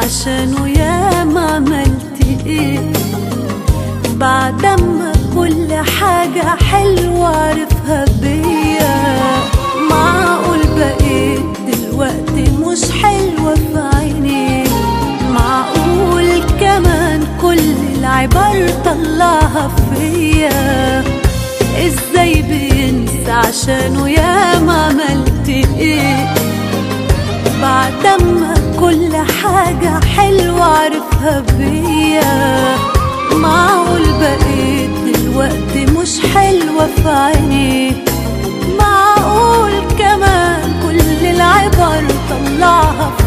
عشانه ياما عملت ايه، بعدما كل حاجة حلوة عرفها بيا. معقول بقيت دلوقتي مش حلوة في عيني، معقول كمان كل العبر طلعها فيا. ازاي بينسى عشانه ياما عملت ايه، بعدما كل حاجة حلوة عرفها بيا. معقول بقيت دلوقتي مش حلوة في عيني، معقول كمان كل العبر طلعها